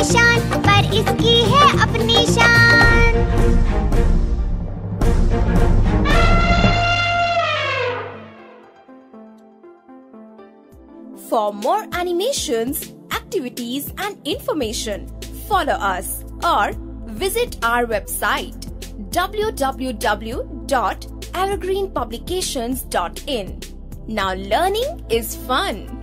परेशान, पर इसकी है अपनी शान। For more animations, activities and information, follow us or visit our website www.evergreenpublications.in. Now learning is fun.